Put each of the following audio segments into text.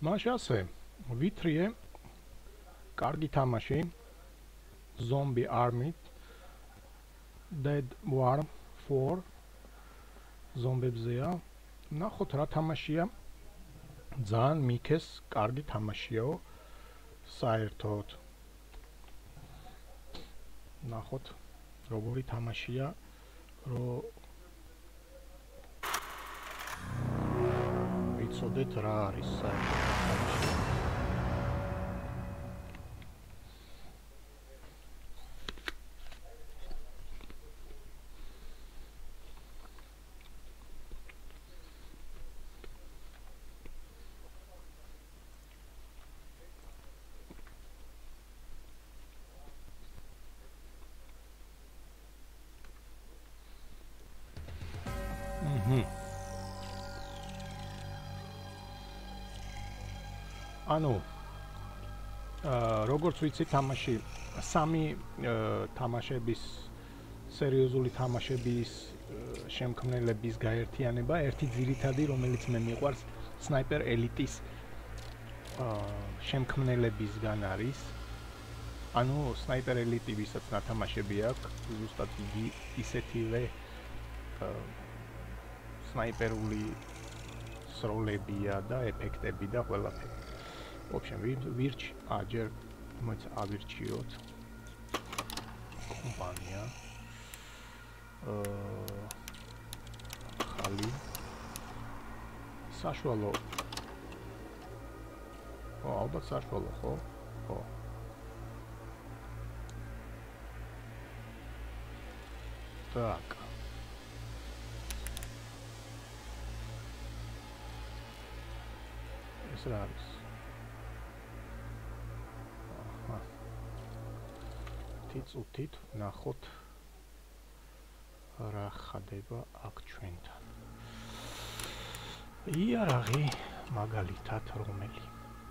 მაშ ასე ვითრიე კარგი თამაში Zombie Army Dead War 4 ზომბებზეა ნახოთ რა თამაშია ძალიან მიქეს კარგი თამაშიაო საერთოდ ნახოთ როგორი თამაშია რო ვიცოდეთ რა არის საერთოდ თამაში ანუ როგორც ვიცი თამაში სამი თამაშების სერიოზული თამაშების შემქმნელების გაერთიანება ერთი ძირითადი რომელიც მე მიყვარს Sniper Elite-ის შემქმნელებისგან არის ანუ Sniper Elite ვისაც ნათამაშები აქვს ზუსტად იგი ისეთივე სნაიპერული სროლებია და ეფექტები და ყველაფერი. В общем, ვირჩ აჯერ მოიც ავირჩიოთ კომპანია ხალი საშუალო ალბათ საშუალო ხო? ხო. Так. ეს რა არის? თით ნახოთ რა ხდება აქ ჩვენთან. იარაღი მაგალითად რომელი?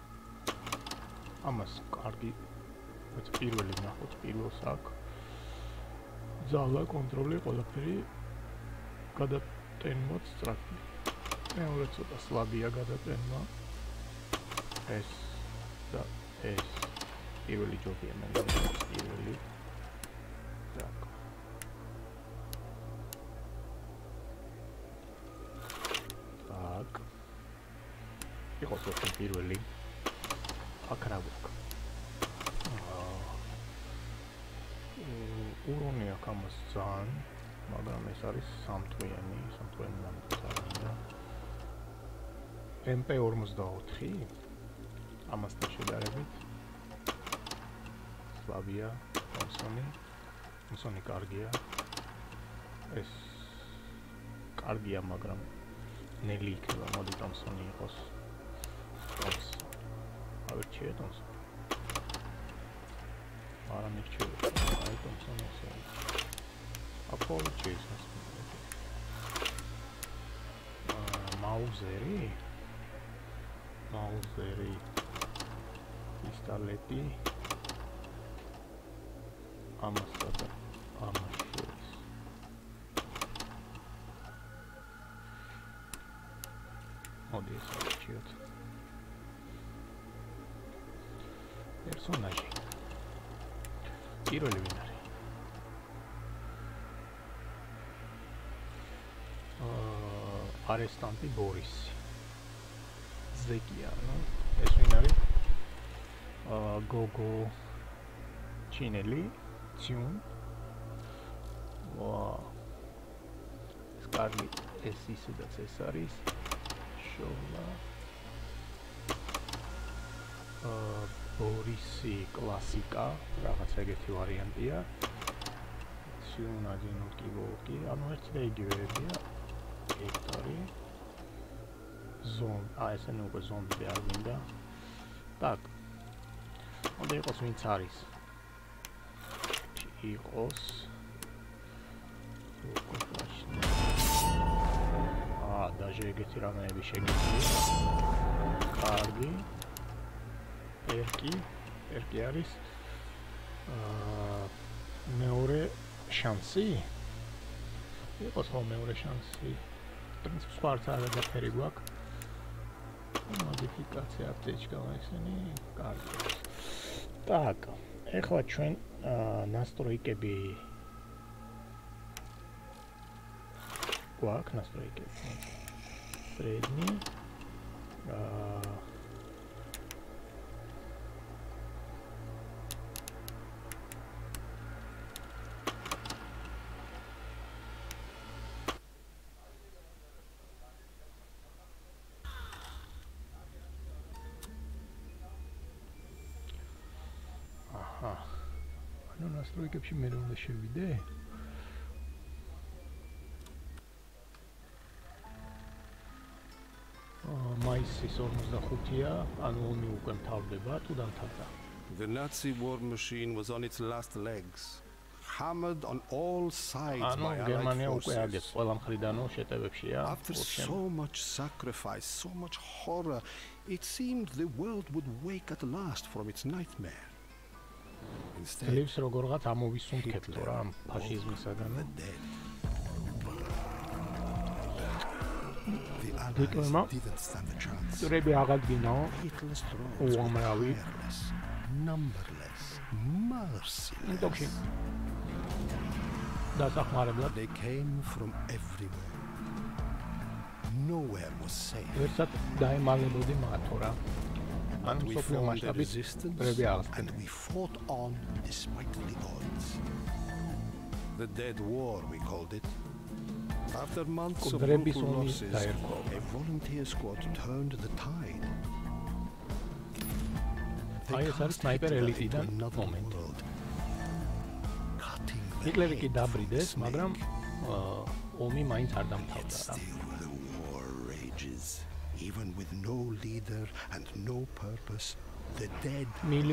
ამას კარგი პირველი ნახოთ პირველს აქ. ძალა კონტროლი ყველაფერი გადატენმოთ სწრაფი. მეორე ცოტა სლაბია გადატენმა. ეს და ეს პირველი ჯობია მე პირველი так так იყოს ეს პირველი აქ რა გვაქვს урони აქვს ამას ძალიან მაგრამ ეს არის სამთვიანი ნამტვარი MP54 ამასთან შედარებით სლავია თომსონი კარგია ეს კარგია მაგრამ ნელი იქნება მოდი თომსონი იყოს ავირჩიე თომსონი არა მირჩიე აი თომსონი ესე აპოვირჩიე მაუზერი პისტოლეტი ამასა და ამას შორის მოდი ეს ავირჩიოთ პერსონაჟი პირველი ვინ არის არესტანტი ბორისი ზეკია ნო ეს ვინ არის გოგო ჩინელი Tune. Wow. Scarly ეს ისედაც ეს არის. შოლა. ბორისი კლასიკა, რაღაც ეგეთი ვარიანტია. Tune აჯინოკი, ანუ ერთი და იგივეებია. ექტორი. ესე ნუ უკვე ზომბი არ მინდა. Так. მოდი იყოს ვინც არის. იყოს даже ეგეთი რამეები შეგიძლია კარგი ერკი არის მეორე შანსი იყოს ხო მეორე შანსი პრინციპს ხარც არ გადაფერი გვაქვს Модификация аптечка ესენი კარგი. Так, ეხლა ჩვენ настройкები გვაქვს настройкები. Средний настройкებში მე უნდა შევიდე. მაისის 45-ია, ანუ ომი უკვე მთავრდება, თუ დამთავრდა. The Nazi war machine was on its last legs, hammered on all sides by Allied forces. After so much sacrifice, so much horror, it seemed the world would wake at last from its nightmare. Instead, the Allies didn't stand a chance. Hitler's trolls were careless, numberless, merciless. They came from everywhere. Nowhere was safe. But we formed a resistance, and we fought on despite the odds. The Dead War, we called it. After months of brutal losses, a volunteer squad turned the tide. They cast Hitler into another world, cutting the head from the snake. Yet still the war rages. Even with no leader and no purpose, the dead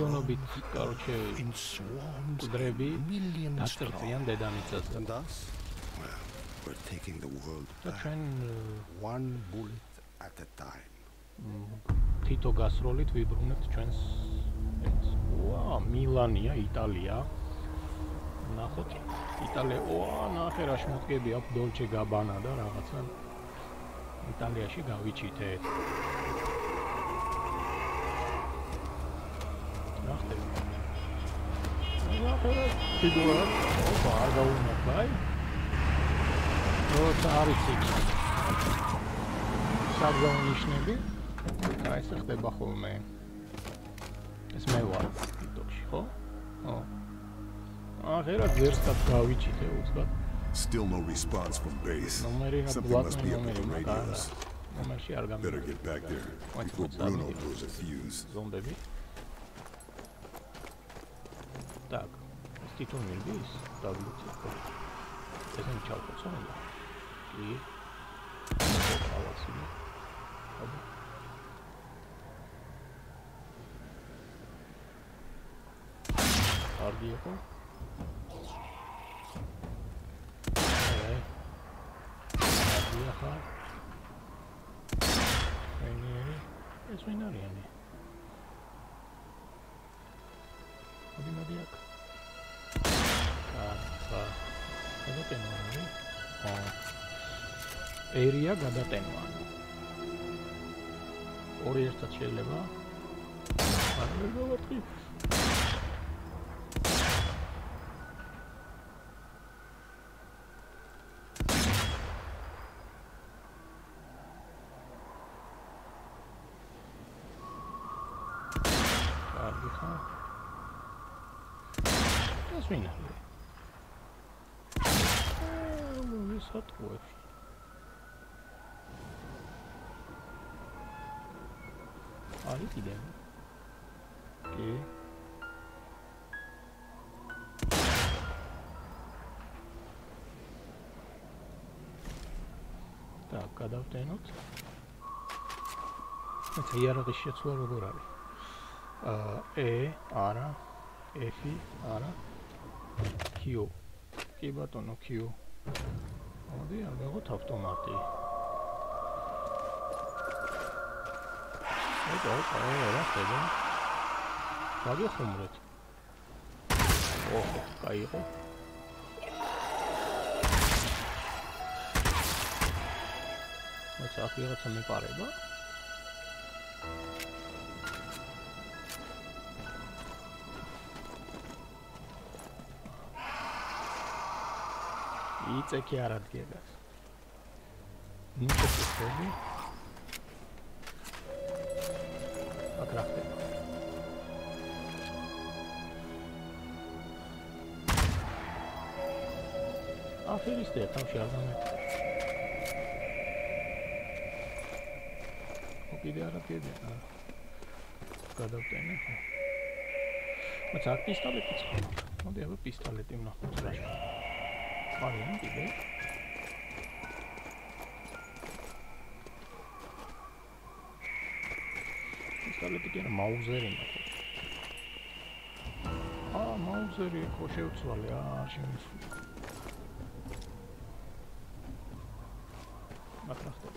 in swarms, millions strong. And us? Well, we're taking the world back, one bullet at a time. Tito gasrolit vibrunat ჩვენს ვა მილანია იტალია ნახოთ იტალია ვა ნახე რა შემოდგები აქვს დოლჩე გაბანა და რაღაცა იტალიაში გავიჩითეთ ნახე ფიგურა ოპა არ გაუნახავ როცა არის იქ საგზაუნიშნები აი ეს ხდება ხოლმე ეს მე ვარ TikTok-ში ხო? ო აღერა ძერსად გავიჩითე უცბად Still no response from base. Something must be up with the radios. Better get back there before Bruno blows a fuse. Так, ститон мирбис, таблица. Это не чалко, сонно. И палаци. Ардиеко. ეს ვინ არიანი? მოდიაკ. გადატენვანი. ერია გადატენვანი. ორი ერთად შეიძლება. არ მეგოვარტყი. Так, გადავტენოთ. ეს იარაღის შეცვლა როგორ არის? არა, F არა. Q. კი ბატონო Q. მოდი არ გავხოთ ავტომატი. რა ხდება? გაგიხუმრეთ. ოჰ, კაიო. მოცა აქ რაღაცა მეპარება. წექი არ ადგილას. ნიკოს ხები. აკრახტე. აფერისტია თავში არ გამეწია. კიდე არა კიდე. გადავტენე ხო? მაგრამ აქ პისტოლეტიც ხო? მოდი აბა პისტოლეტი ვნახოთ რა. არიან კიდე. პისტოლეტი კი არა მაუზერი ნახოთ. მაუზერი ხო შევცვალე არ შემისული. აკრახტე.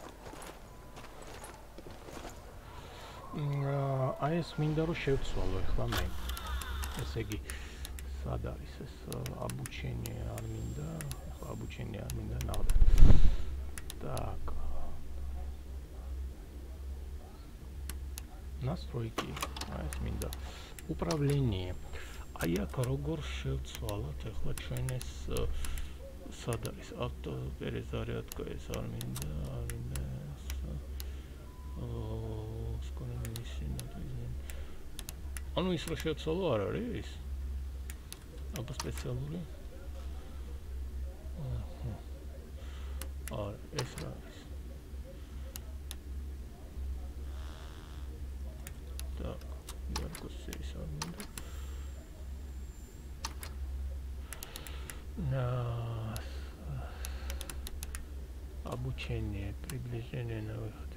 აი ეს მინდა რომ შევცვალო ახლა მე. ესე იგი სად არის ეს აბუჩენი არ მინდა, ახლა აბუჩენი არ მინდა ნახდა. Так. Настройки. აი ეს მინდა. Управление. აი აქ როგორ შევცვალოთ ახლა ჩვენ ეს სად არის ავტო перезарядка ეს არ მინდა, არ მინდა. скоро миссия ანუ ის რო შევცვალო არ არის? აბა სპეციალური? ეს რა არის? Так, яркость ის არ მინდა. Обучение, приближение на выход.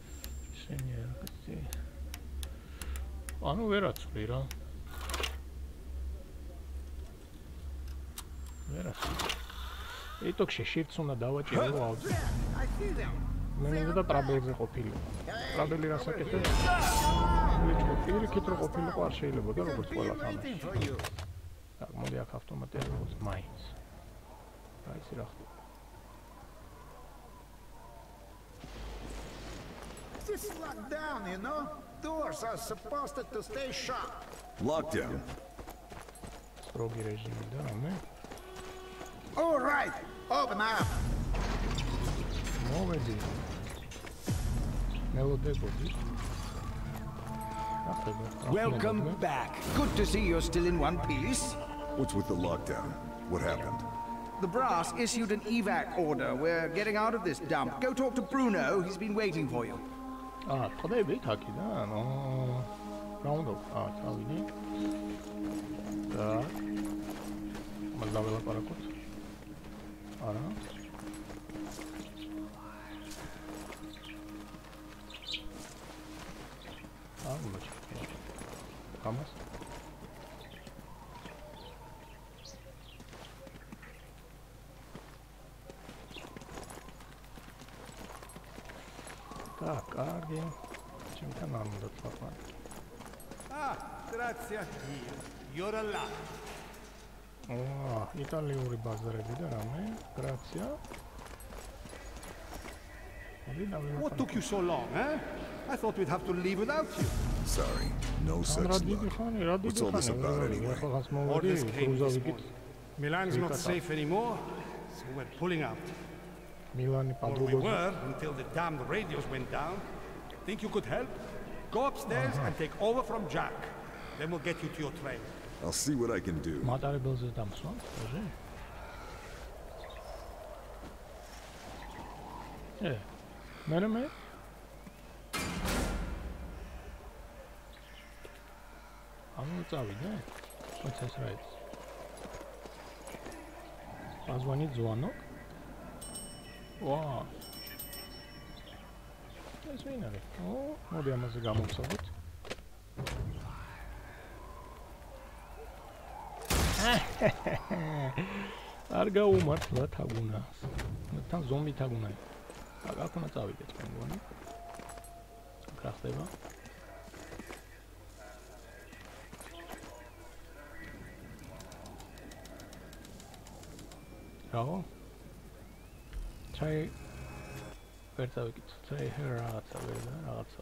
ანუ ვერაცვლი რა. ვერაცვლი. ეტოქში shift-ს უნდა დავაჭირო აუზი. მე მინდა ტრაბელზე ყოფილიყო. ტრაბელი რასაკეთებს? ვიჭო, პირიქით რო ყოფილიყო არ შეიძლება და როგორც ყველა თამაში. так, მოდი აქ ავტომატი არის მაინც. აი ეს რა ხდება? This is locked down, you know? Doors are supposed to stay shut. Lockdown. Строгий режим, да, мы? All right, open up. Молодец. Мелодия будет. Welcome back. Good to see you're still in one piece. What's with the lockdown? What happened? The brass issued an evac order. We're getting out of this dump. Go talk to Bruno. He's been waiting for you. ხდები თაკიდან? რა უნდა? წავიდი. და მას დაველაპარაკოთ. არა. მოჭი. გამას. Так, კარგი. ჩემთან არ უნდა თქვა. Grazie. You're alive. იტალიური ბაზარები და რამე. Grazie. What took you so long, eh? I thought we'd have to leave without you. Sorry, no such luck. What's all this about anyway? All this came Milan's not safe anymore, so we're pulling out. Or we were until the damned radios went down. Think you could help? Go upstairs and take over from Jack. Then we'll get you to your train. I'll see what I can do. მატარებელზე დამსვა, ხოჟე? მე ანუ წავიდე? ხოც ეს რა ის? Позвонить звонок? Вау. ეს ვინ არის? მოდი ამაზე გამოვსაუბროთ. არ გაუმართლა თაგუნას. თან ზომბი თაგუნა. აქ უნდა წავიდეთ მე მგონი. რა ხდება? რაო? ჩაი ვერ წავიკით. ჩაი რაღაცა ვერ და რაღაცა.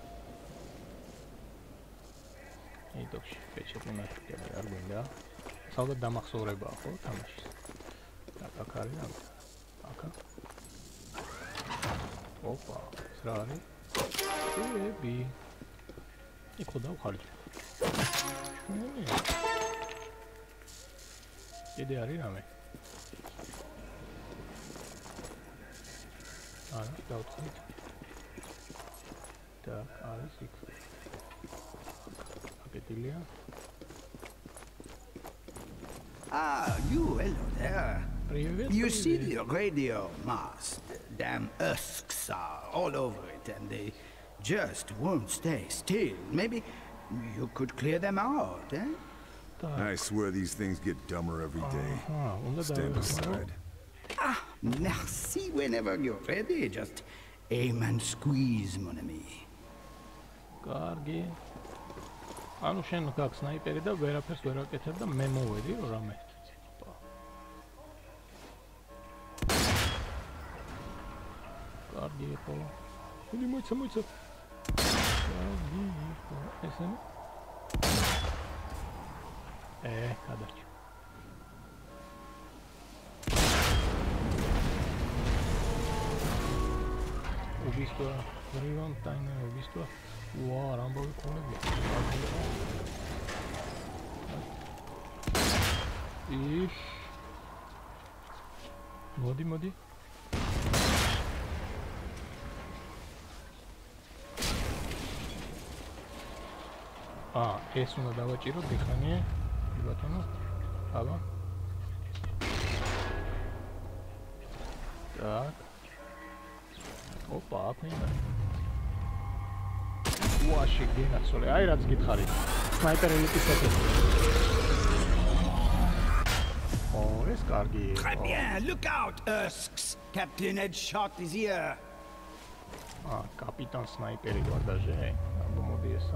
ედოქში ფეჩები ნახეთ არ გვინდა. საუბრად დამახსოვრებაა ხო თამაშის. აქ არის რა? აქ. ოპა, ეს რა არის? ები. იქ დავხარჯე. კიდე არის რამე? არა, დავთხარით. Так, არის იქ. აკეთილია. Ah, you, hello there. Привет. You see the radio mast? Damn Usks are all over it and they just won't stay still. Maybe you could clear them out, eh? I swear these things get dumber every day. Stand aside. Ah, merci whenever you're ready. Just aim and squeeze, mon ami. კარგი. ანუ შენ გაქვს სნაიპერი და ვერაფერს ვერ აკეთებ და მე მოვედი რომ რამე. კარგი იყო. ხული მოიცა. კარგი იყო. ესე. გადარჩი. убийство Риван тайное убийство. Уа, рамбовый коллеги. И моди. ეს უნდა დავაჭირო დიხანია. ბატონო. აბა. Так. Опа, აფინა. ვაში გინაცოლე. აი რაც გითხარი. სნაიპერი ლიპისები. ეს კარგი. Très bien, look out, Usks. Captain Headshot is here. კაპიტან სნაიპერი გვარდაჟე. აბა მოდი ესა.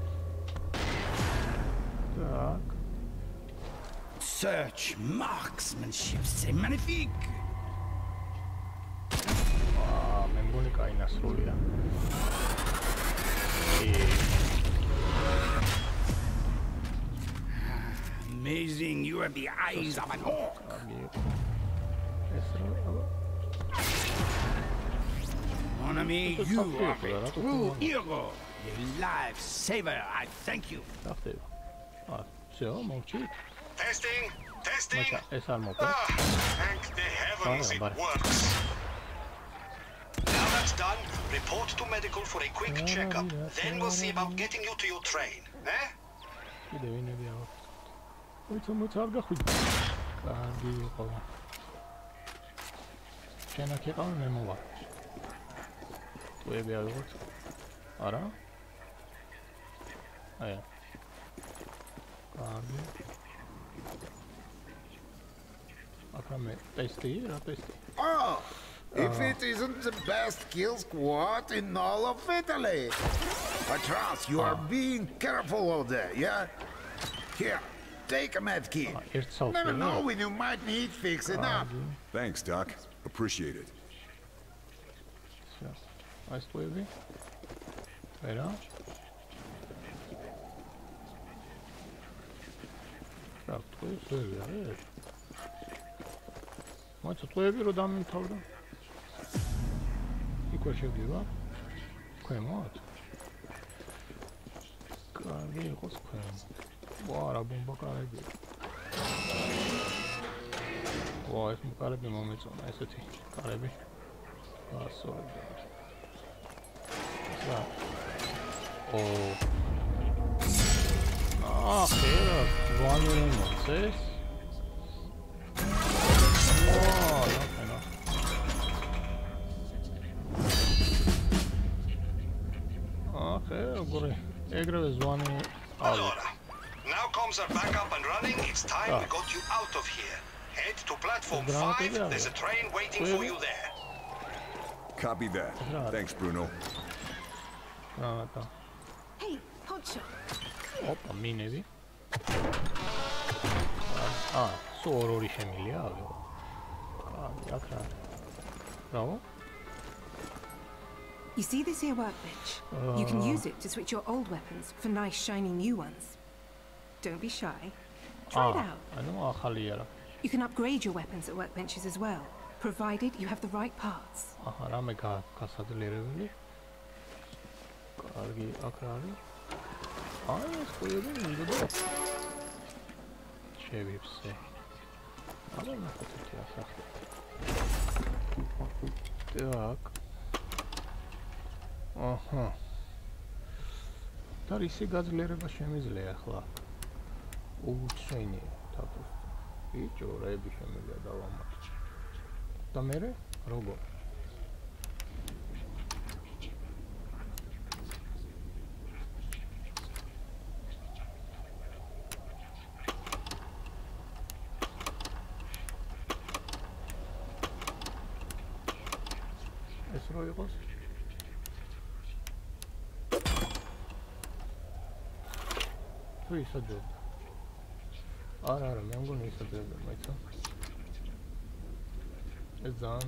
Так. Search marksmanship, c'est magnifique. მე მგონი კაი ნასროლია. Amazing, you have the eyes of an orc. Mon ami, you are a true hero. A lifesaver, I thank you. Все, молчи. Testing. ეს არ მოკლა. Thank the heavens it works. Now that's done, report to medical for a quick checkup. Then we'll see about getting you to your train. Eh? კიდე ვინები აქვს. მოიცა არ გახვიდე. კარგი იყო. შენ აქ იყავ მე მოვა. ტუები არ ვიყოთ. არა? აი. კარგი. აკამე ტესტი, რა ტესტი? Oh! If it isn't the best kill squad in all of Italy! I trust you are being careful of that, yeah? Here, take a med kit. Never know when you might need fixing up. Thanks, Doc. Appreciate it. Այս տուևի? Վերա? Так, տուևի, Մայցը տուևի რო դամին թավրա? Իքո շեգիվա? Քույմատ? Կարգի իխոս քույմ. Բարա բոմբա կարեբի. Այս մու կարեբի մոմիցոն, այսეთი կարեբի. Ասորեբի. Խերը, վանյուրին մոցես։ Allora, now comms are back up and running. It's time we got you out of here. Head to platform 5. There's a train waiting for you there. Copy that. Thanks, Bruno. Hey, Hotshot. Opa, minevi. Sorori შემილია. აქ რა. Bravo. You see this here workbench? You can use it to switch your old weapons for nice shiny new ones. Don't be shy. Try it out. ანუ ახალი არა. You can upgrade your weapons at workbenches as well, provided you have the right parts. აჰა, რამე გასაძლიერებელი. კარგი, აქ რა არის? ეს ყოები მინდოდა. შევიფსე. აბა ნახოთ ახლა. Так. აჰა. და ისე გაძლიერება შემიძლია ახლა. უჩვენე თავს. ბიჭო, რები შემიძლია დავამატო. და მე როგორ? ეს რო იყოს? თუ ისაძებდა. არა, მე მგონი ისაძებდა, მაიცა. ეს ძალიან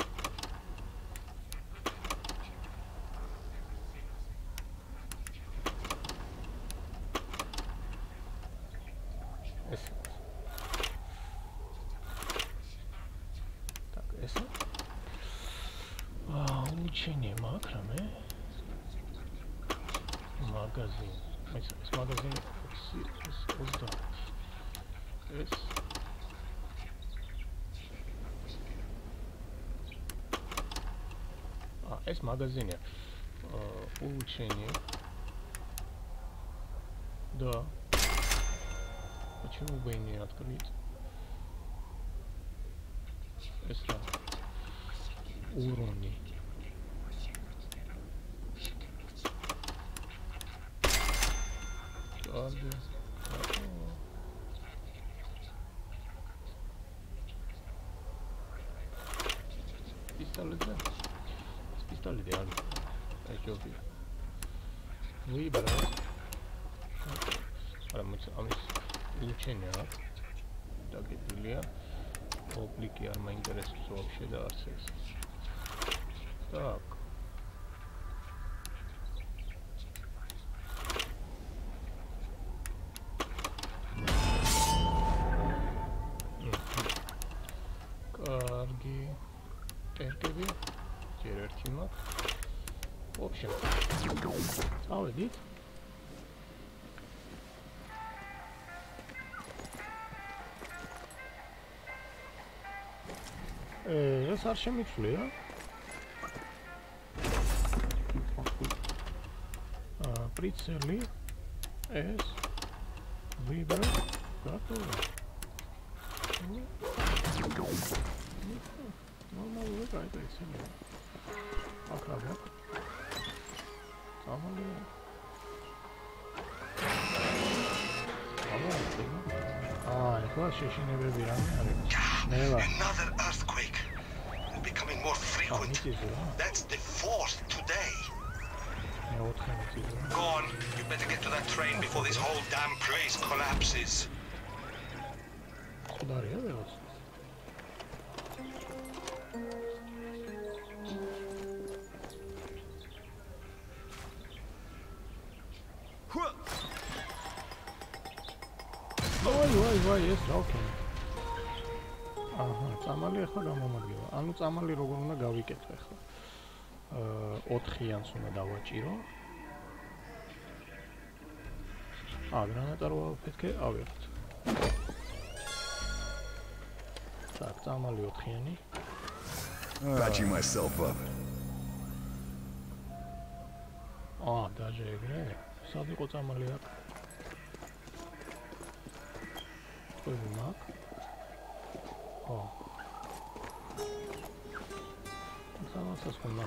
ეს так, ეს უჩინე მაგრამ მაგაზინი ეს მაგაზინი ეს 20 ეს მაგაზინია უჩინე да почему бы и не открыть это урони пистолет реально это выбрать ამის ულჩენია დაგებილია ოპლიკი არ მაინტერესებს вообще და არც ეს так კარგი ტერკები ჯერ ერთი მაქვს вообще ავედით ეს არ შემიძლია პრიცელი ეს ვიბრა გატოვა ნორმალურად გაიწესია აკრავა ამალი ეხლა შეშინებები რამე არის ნელა becoming more frequent. That's the fourth today. Go on, you better get to that train before this whole damn place collapses. Why, yes, okay. აჰა, წამალი ახლა გამომადგება. ანუ წამალი როგორ უნდა გავიკეთო ახლა? 4-იანს უნდა დავაჭირო. გრანატა რო ვაფეთქე, ავიღოთ. Так, წამალი 4-იანი. Patching myself up. დაჟეგრე. სად იყო წამალი აქ? ყველი მაქვს. Зараз сколько.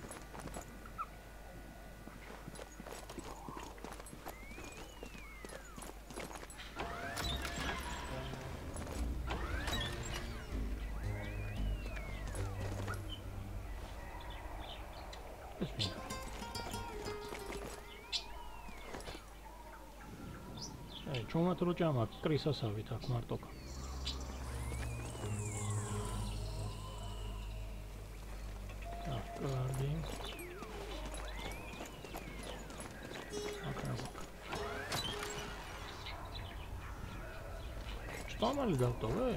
ჩუმად რო ჭამაკ კრისასავით აქ მარტო კამალი გავტოვე?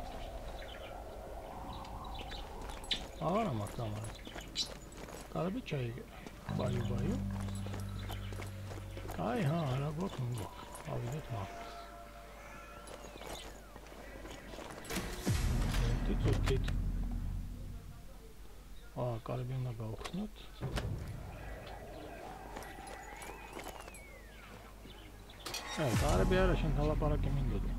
არა მაქვს კამალი. კარები ჩაიგე. ბაიო. აი ჰა, რა გვაქვს უნდა. ავიდეთ მაგ. თითქოს. კარები უნდა გავხსნათ. კარები არა, შენ თალაპარაკი მინდოდა.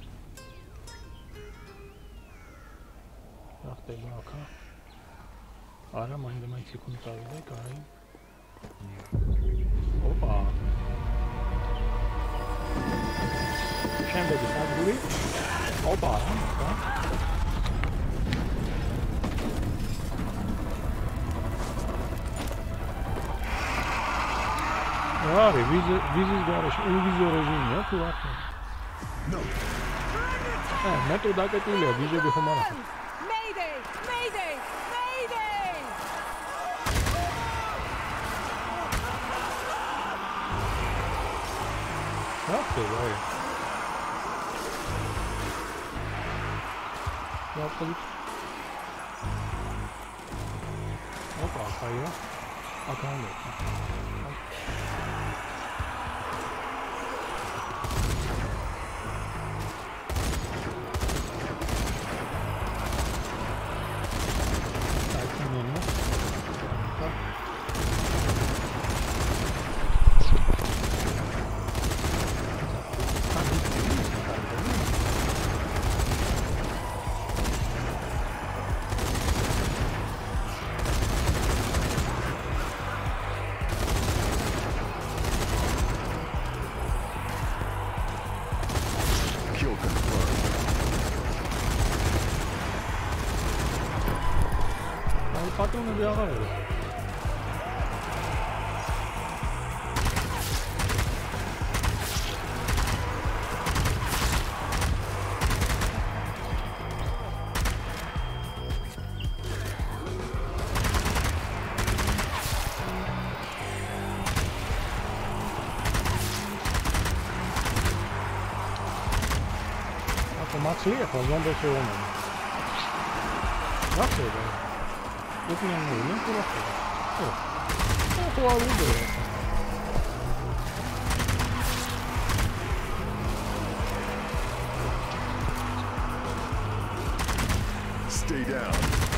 რა ხდება აქა? არა, მაინც იქ უნდა წავიდე, კაი. ოპა. შემდეგი სადგური. ოპა, რა? Are, vizis garași, uvizio režimia, tu acum. No. Metul dacă tu le vizio de humana. Mayday! Mayday! Mayday! Yaptı vay. Yaptı. Opa, kayıyor. Akan da. Patronul de afară. Automație, fazem de ce omul. Lasă-i, bă. Тут не просто. Stay down.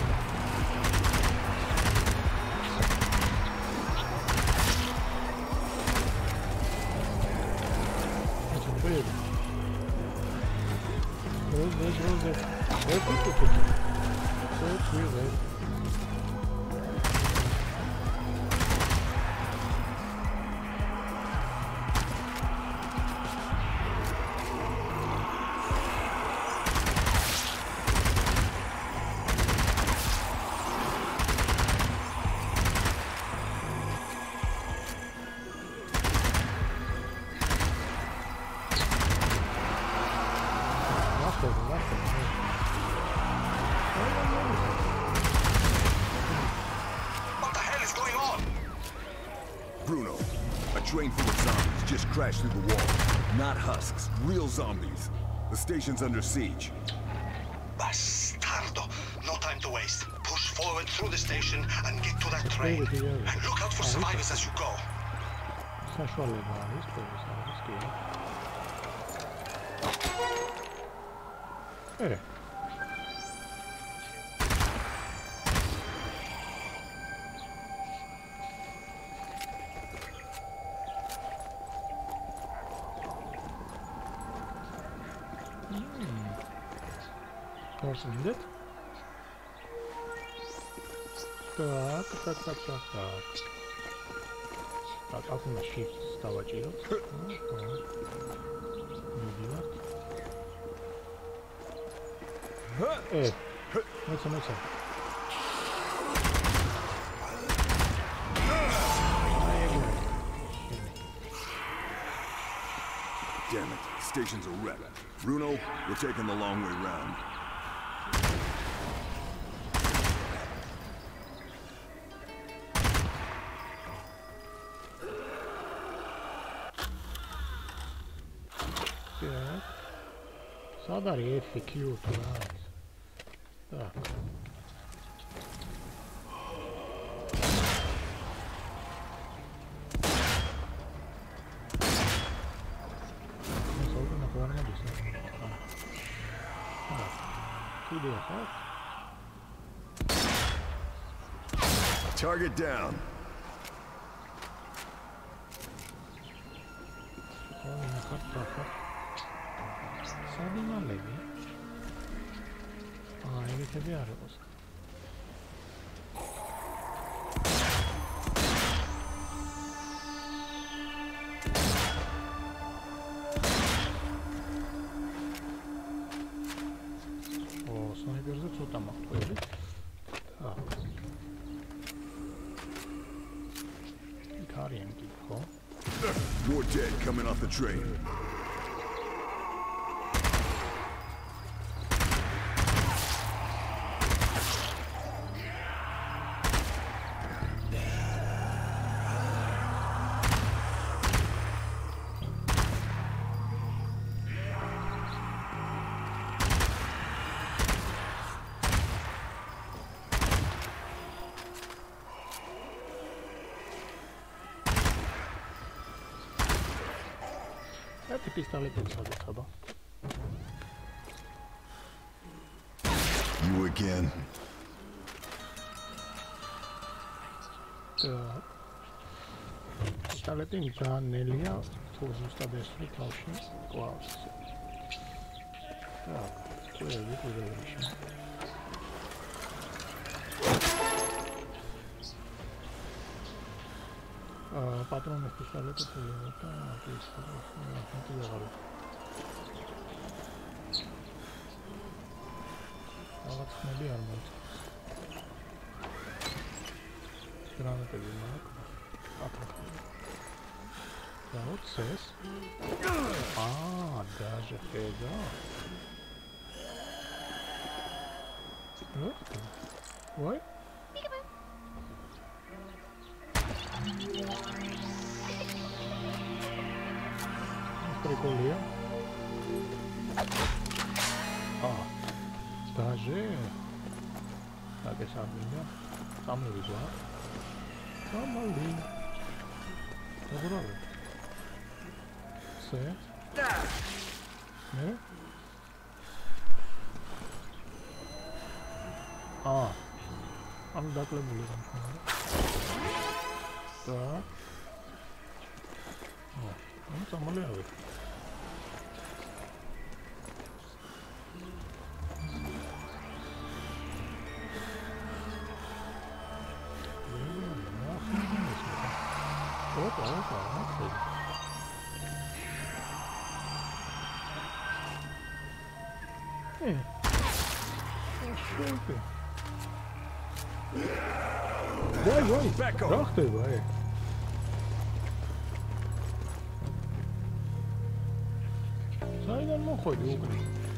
Bruno, a train full of zombies just crashed through the wall. Not husks, real zombies. The station's under siege. Bastardo! No time to waste. Push forward through the station and get to that train. And look out for survivors as you go. Hey. Посмотрит. Так. Так, как у нас shift вставать идет? Мыться. Damn it, station's a wreck. Bruno, we're taking the long way round. Sad არის F, Q თუ რა არის. Так. Target down. More dead coming off the train. You again. Pistoletin ძალიან ნელია თუ ზუსტად ესვი თავში კლავს. Так, ყველი. Patrones pistoletes se levantan aquí, la gente de agarra. Ahora me voy a armar. Granate de mark. Вот сес. Даже фига. Ой. Прикольно. Даже так и сам меня. Сам не вижу. Самолин. Добро. Все. Не? I'm dakle boli tam. Tak. On samolin આવે. Vai, dacht vai. Saída não foi duro.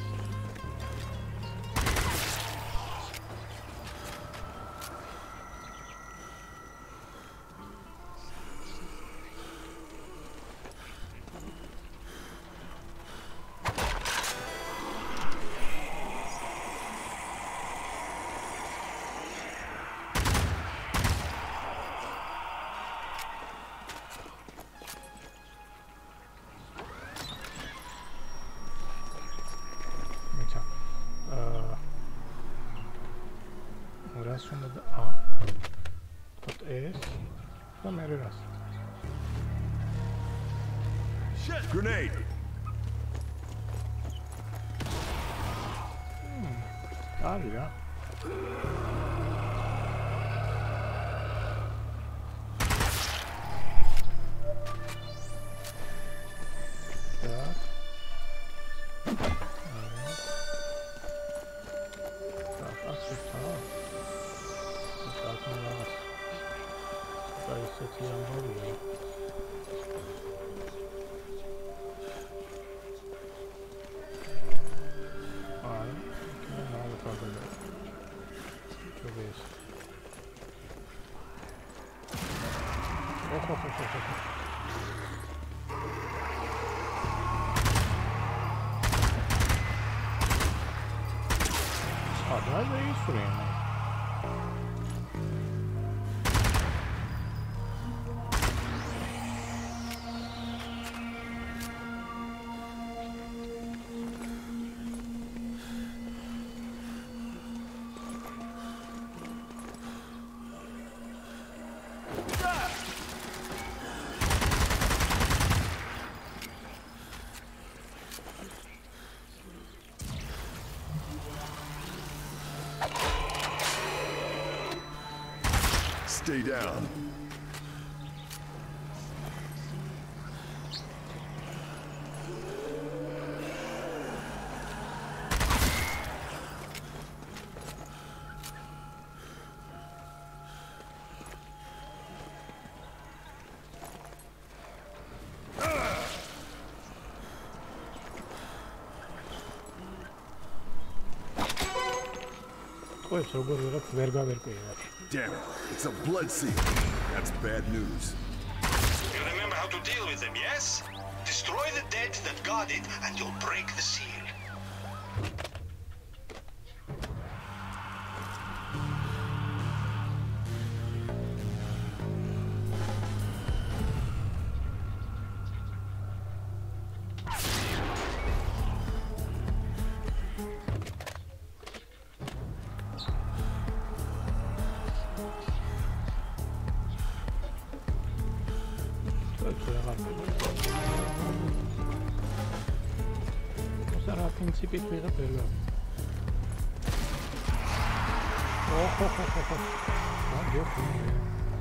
Grenade! Ja. da é isso, né? Stay down. Damn it, it's a blood seal. That's bad news. You remember how to deal with them, yes? Destroy the dead that guard it, and you'll break the seal. Pera. Oh, Dios mío.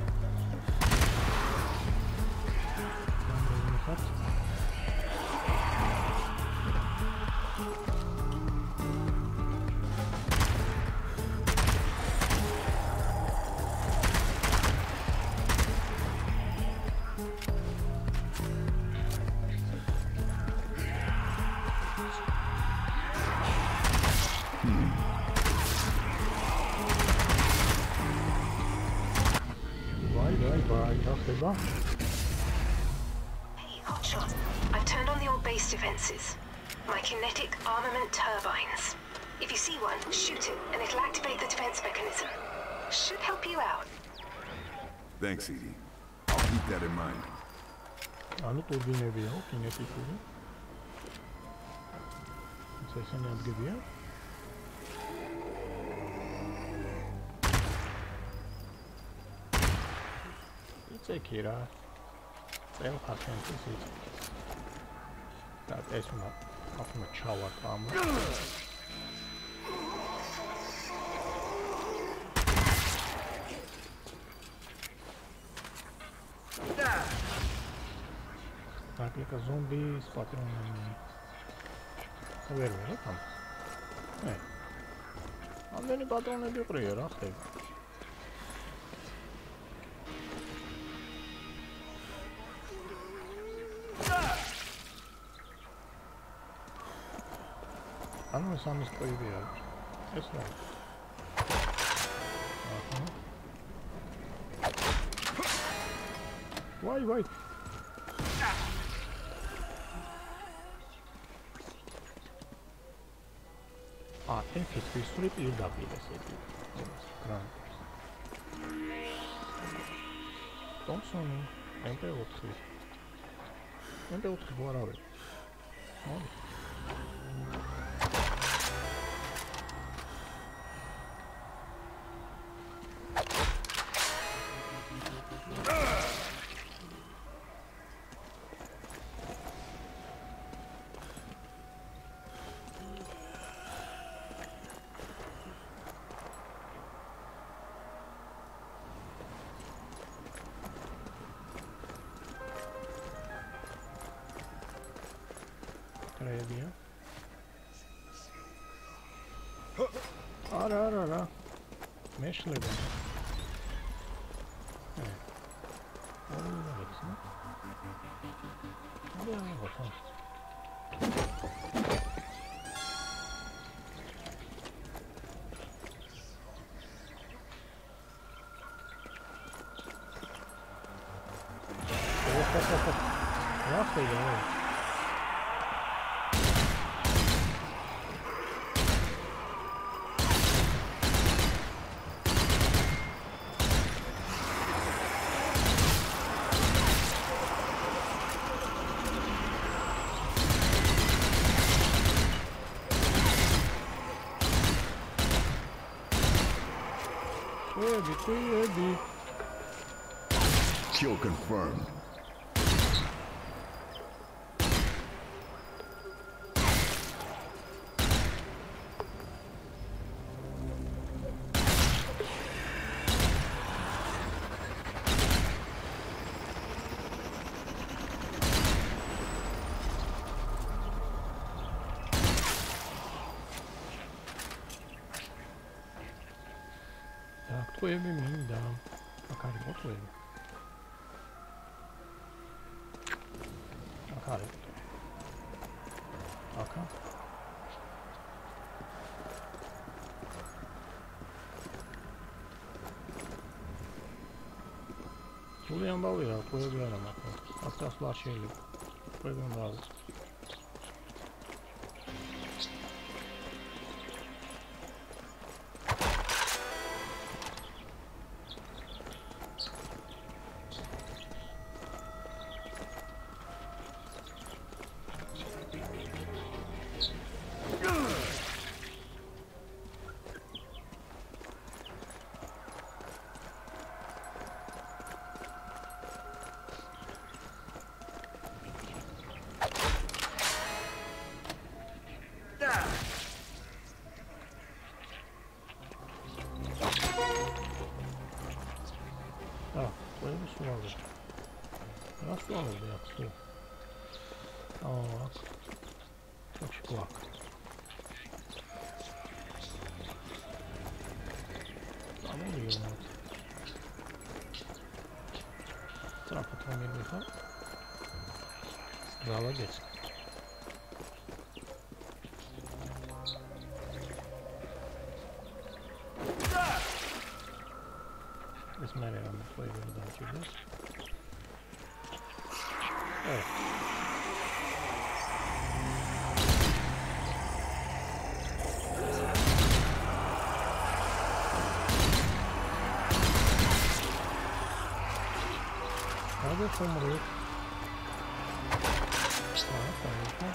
Hey, Hotshot. I've turned on the old base defenses. My kinetic armament turbines. If you see one, shoot it, and it'll activate the defense mechanism. Should help you out. Thanks, Edie. I'll keep that in mind. Alo turbine bir o kinetik ürün. Sesini yap gibi ya. It's Kira. They'll have fantasies. That's not a chawa armor. Так, like a zombie spotted on me. Where will it come? Hey. I'm going to go down and do it. I'm going to play the That's right. Why? Enfis, ვისვრით პირდაპირ ესეთი. Thompson, MP4. MP4 ვარავე. მოდი. Ara. Meşle be. Evet. Oraya baksana. Hadi yana bakalım. Hop. Ne yapıyor ya? Kill confirmed. ტყვეები მინდა. აქ არის ტყვეები. აქ არის. აქ. სული ამბავი რა, ტყვეები არა მაქვს. აქ დასვლა შეიძლება. ტყვეები უნდა არის. Молодец. Посмотрим на твою удачу, да? Надо помрет. Понятно.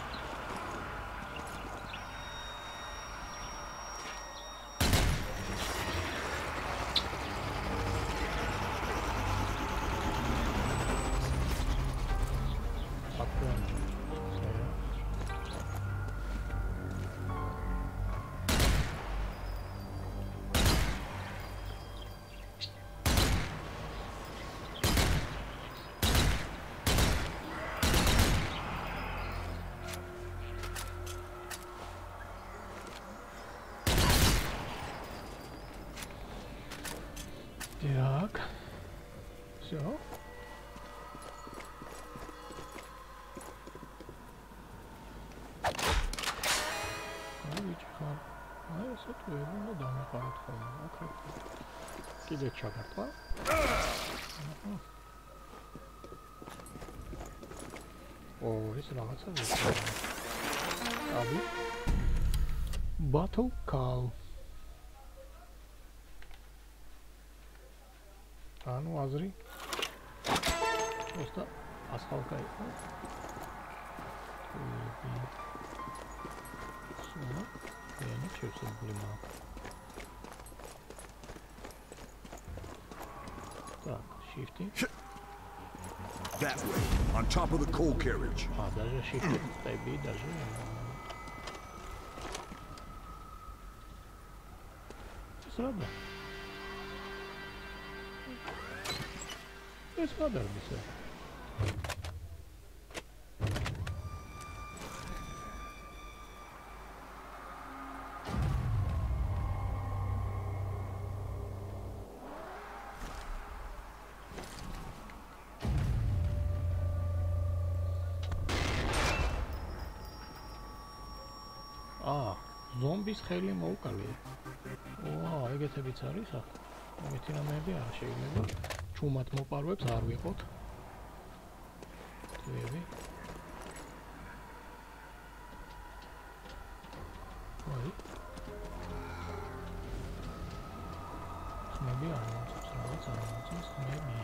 Так, все. Видите, это ну да, не хорошо. Кидай чагатла. О, здесь нравится. Аби. Battle Call. ანუ აზრი просто ასხალკა იყო სულა ენა შევსებული მაქვს так shifting that way on top of the coal carriage даже shifting стаби даже сразу ეს გადარბისა. ზომბის ხელი მოუკალე. ვაუ, ეგეთებიც არის აქ. მეთი რამეები არ შეიძლება. ჩუმად მოპარვებს არ ვიყოთ. ტვევი. აი. ხმები არ მომწონს, რაღაც არ მომწონს ხმები.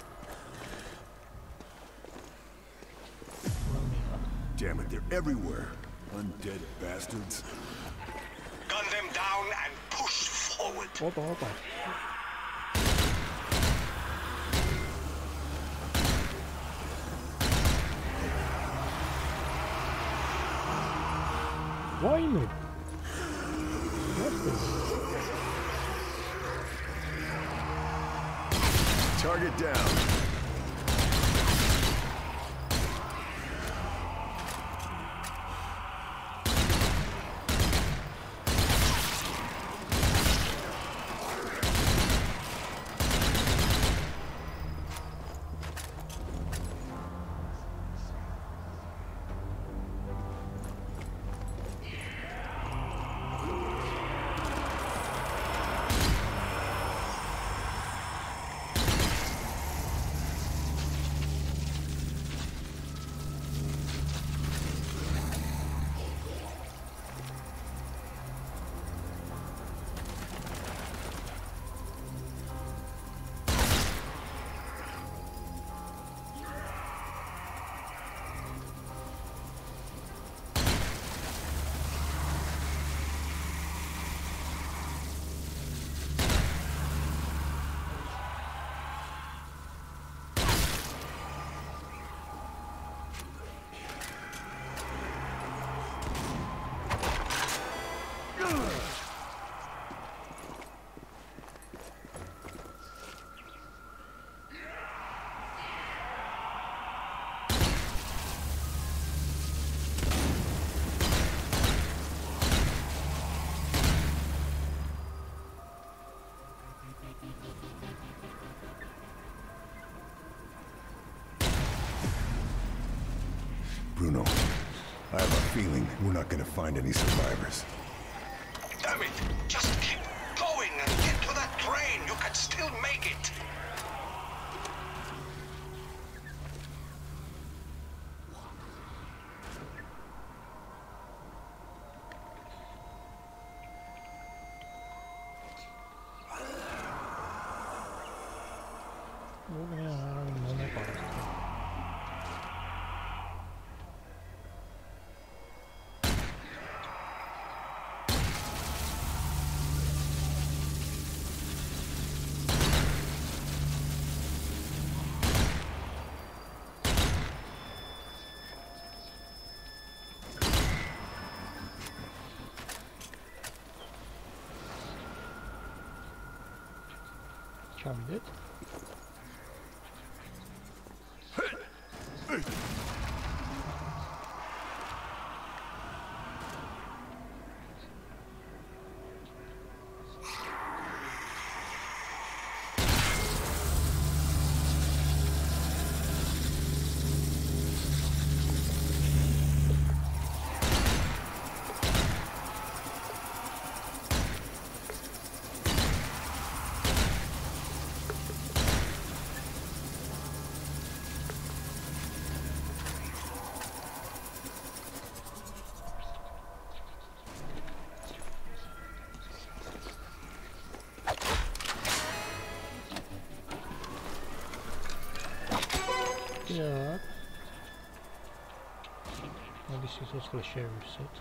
Damn it, they're everywhere. Undead bastards. Gun them down and push forward. Opa. Why not? What's this? Target down. Bruno, I have a feeling we're not gonna find any survivors. Damn it! Just keep going and get to that train! You can still make it! Çabuk. Ja. Maar die zit als de sheriff zit.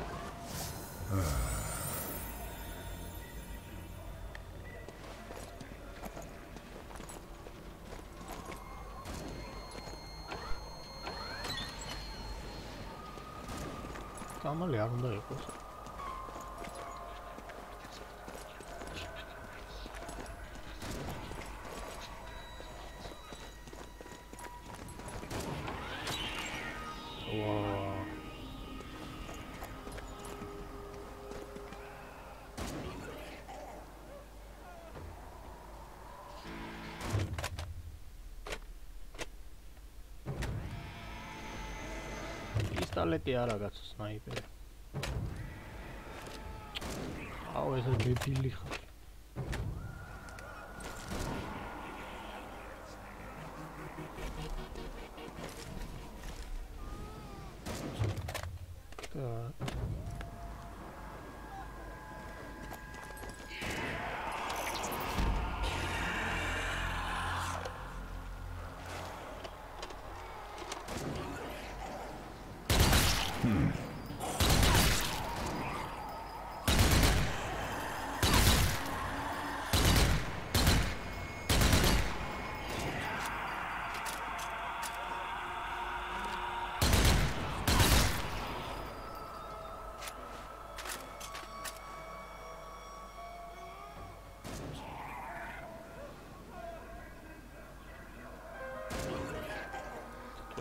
Tamam yanında yapıyoruz. Pistoletti ära katso snaiperi. Au ei see pilli.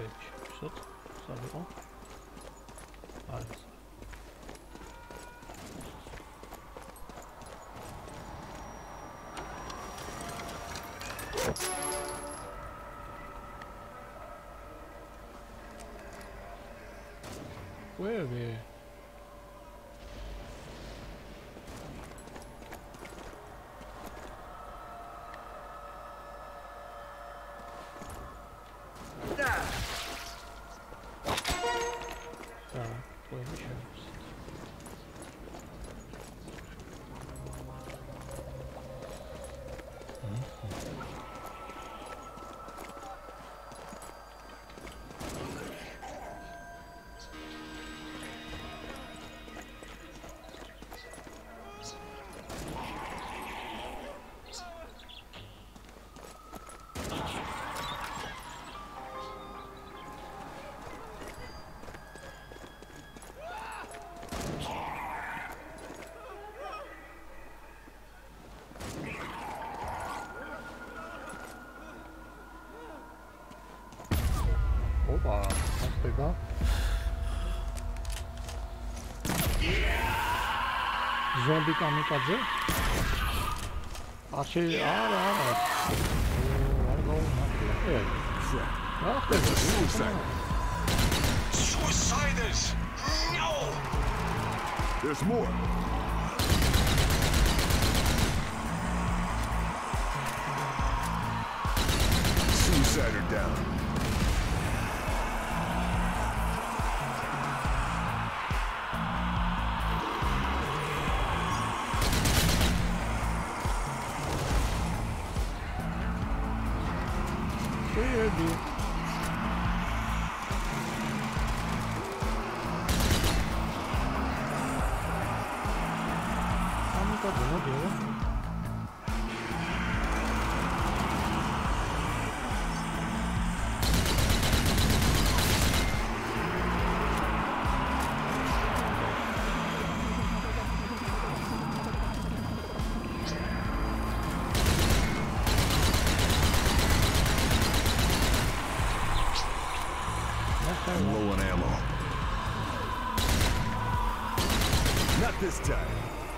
Peki, sot, sade o. Hadi. Mueve. Opa, vamos pegar. Zombie kamikaze. Achei. Ara. Suiciders! No! There's more. Suicider down. Baby. I'm low on ammo. Not this time.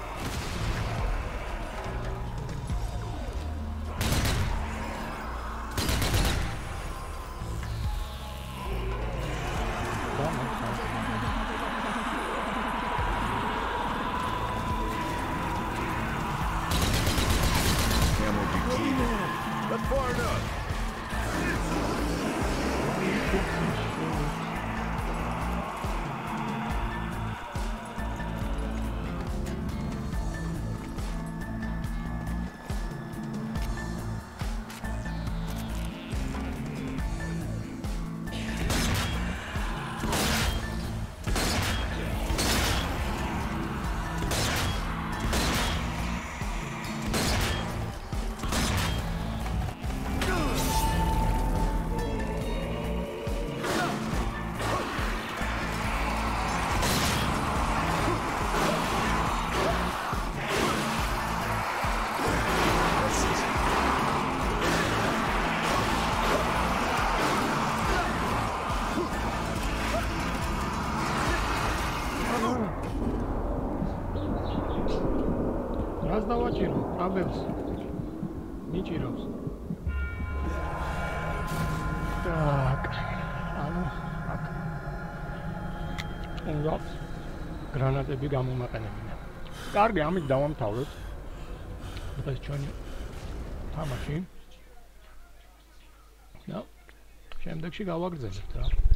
Ammo depleted. That's far enough. Раз давачиро, абелс. Ничирос. Так. ანუ აქ. უნდა გრანატები გამომაყენებინა. კარგი, ამით დავამთავროთ. ეს ჩვენი თამაში. და შემდეგში გავაგრძელებთ რა.